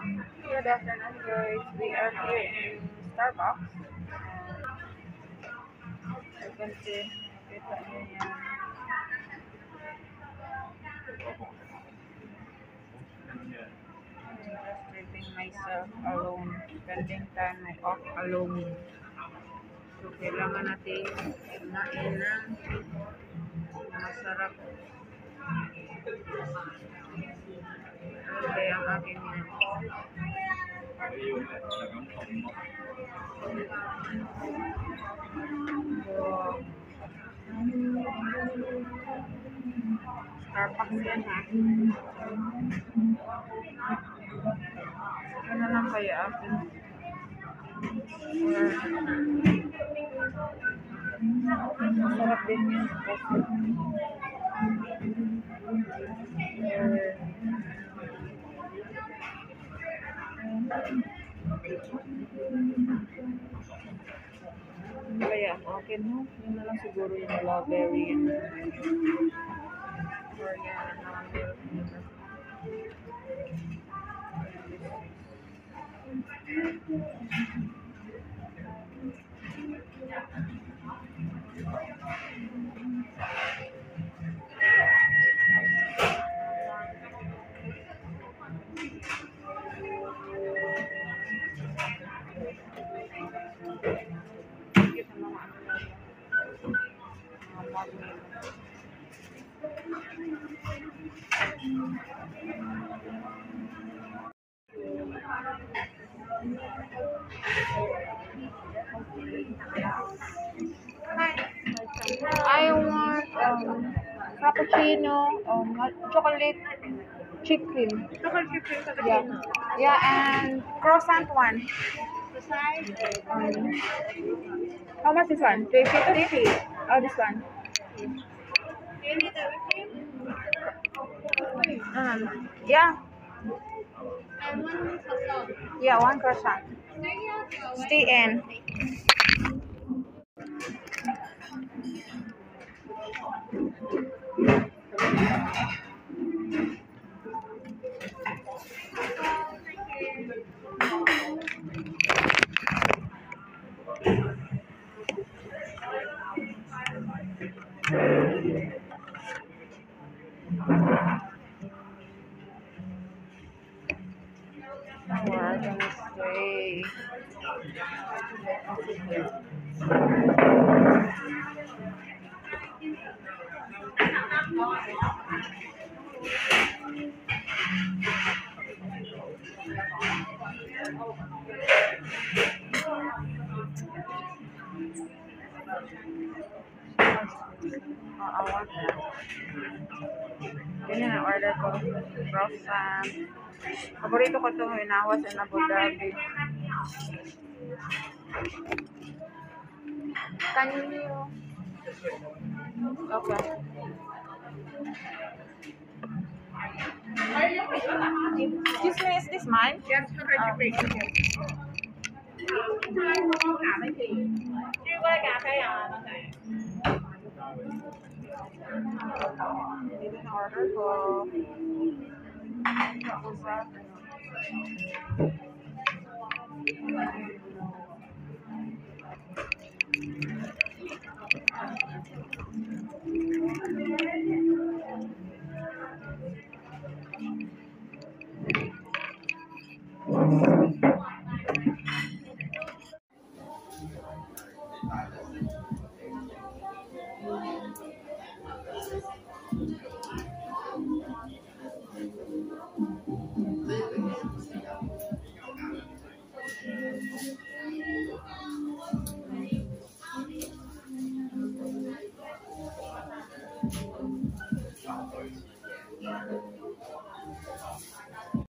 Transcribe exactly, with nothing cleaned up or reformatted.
Good afternoon, guys. We are here in Starbucks. You can see, kita nyo yan. I'm just leaving myself alone. Spending time off alone. So, kailangan natin kumain ng masarap. Okay, ang aking yan. So, Starbucks yan ha. Ano lang kaya akin? Or, masarap din yun kasi. Or, ano kaya ang akin no? Yun na lang siguro yung strawberry. Or yan, ang milk. I want um, Frappuccino, um, chocolate chip cream. Chocolate chip cream Yeah, cappuccino. yeah, and croissant one. The size? Um, how much this one? Three fifty. Oh, this one. Do you need the whipped cream? Um, yeah, And one croissant. yeah, one croissant. Stay in. We're gonna stay. Oh, I want that. Ganyan ang order ko. Croissant. Paborito ko itong hinawas in Abu Dhabi. Can you... Okay. Excuse me, is this mine? Yes, chocolate chip cream. Hai món cả mấy gì? Chưa có cà phê à? Dito na order ko. Tapos sa... Thank you.